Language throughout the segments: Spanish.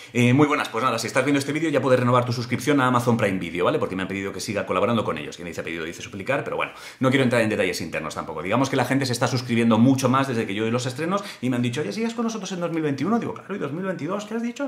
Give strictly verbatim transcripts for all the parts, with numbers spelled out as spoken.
Eh, muy buenas, pues nada, si estás viendo este vídeo ya puedes renovar tu suscripción a Amazon Prime Video, ¿vale? Porque me han pedido que siga colaborando con ellos. Quien dice pedido dice suplicar, pero bueno, no quiero entrar en detalles internos tampoco. Digamos que la gente se está suscribiendo mucho más desde que yo doy los estrenos y me han dicho, oye, ¿sigues con nosotros en dos mil veintiuno? Digo, claro, ¿y dos mil veintidós? ¿Qué has dicho?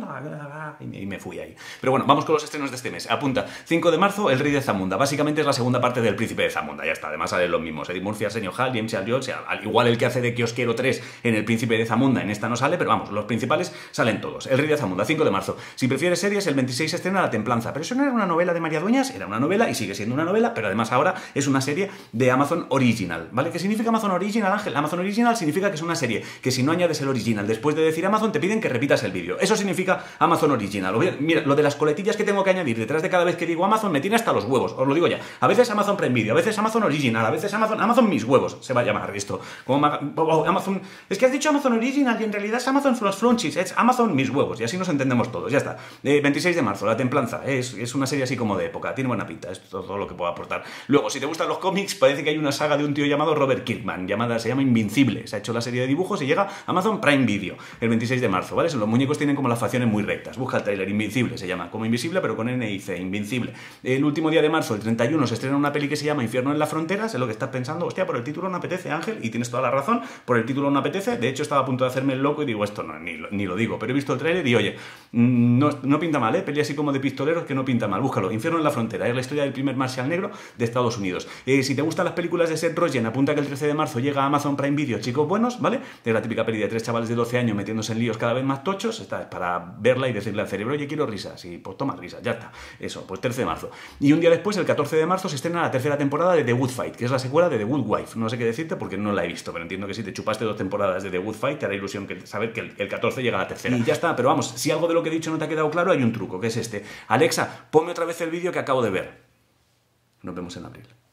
Y me fui ahí. Pero bueno, vamos con los estrenos de este mes. Apunta, cinco de marzo, El Rey de Zamunda. Básicamente es la segunda parte del Príncipe de Zamunda, ya está. Además salen los mismos, Eddie Murphy, Arsenio Hall, James Earl Jones, al igual el que hace de Kiosquero tres en El Príncipe de Zamunda, en esta no sale, pero vamos, los principales salen todos. El Rey de Zamunda, cinco de marzo. Si prefieres series, el veintiséis se estrena La Templanza. Pero eso no era una novela de María Dueñas, era una novela y sigue siendo una novela, pero además ahora es una serie de Amazon Original, ¿vale? ¿Qué significa Amazon Original, Ángel? Amazon Original significa que es una serie que si no añades el original después de decir Amazon, te piden que repitas el vídeo. Eso significa Amazon Original. Mira, lo de las coletillas que tengo que añadir detrás de cada vez que digo Amazon me tiene hasta los huevos, os lo digo ya. A veces Amazon Prime Video, a veces Amazon Original, a veces Amazon, Amazon mis huevos, se va a llamar esto. Como Amazon, es que has dicho Amazon Original y en realidad es Amazon los flunchis, es Amazon mis huevos, y así nos entendemos todos, ya está. Eh, veintiséis de marzo, La Templanza, es, es una serie así como de época, tiene buena pinta, es todo lo que puedo aportar. Luego, si te gustan los cómics, parece que hay una saga de un tío llamado Robert Kirkman, llamada, se llama Invincible, se ha hecho la serie de dibujos y llega a Amazon Prime Video, el veintiséis de marzo, ¿vale? Los muñecos tienen como las facciones muy rectas, busca el trailer, Invincible se llama, como Invisible pero con N I C, Invincible. El último día de marzo, el treinta y uno, se estrena una peli que se llama Infierno en la Frontera, sé lo que estás pensando, hostia, por el título no apetece, Ángel, y tienes toda la razón, por el título no apetece, de hecho estaba a punto de hacerme el loco y digo, esto no, ni, ni lo digo, pero he visto el trailer y oye, no, no pinta mal, ¿eh? Peli así como de pistoleros que no pinta mal, búscalo, Infierno en la Frontera, es la historia del primer marcial negro de Estados Unidos. Eh, si te gustan las películas de Seth Rogen, apunta que el trece de marzo llega a Amazon Prime Video, Chicos Buenos, ¿vale? Es la típica peli de tres chavales de doce años metiéndose en líos cada vez más tochos, esta es para verla y decirle al cerebro, oye, quiero risas, y pues toma risas, ya está, eso, pues trece de marzo. Y un día después, el catorce de marzo, se estrena la tercera temporada de The Good Fight, que es la secuela de The Good Wife, no sé qué decirte porque no la he visto, pero entiendo que si te chupaste dos temporadas de The Good Fight, te hará ilusión que, saber que el, el catorce llega a la tercera. Y ya está, pero vamos, si algo de lo que he dicho no te ha quedado claro, hay un truco, que es este. Alexa, ponme otra vez el vídeo que acabo de ver. Nos vemos en abril.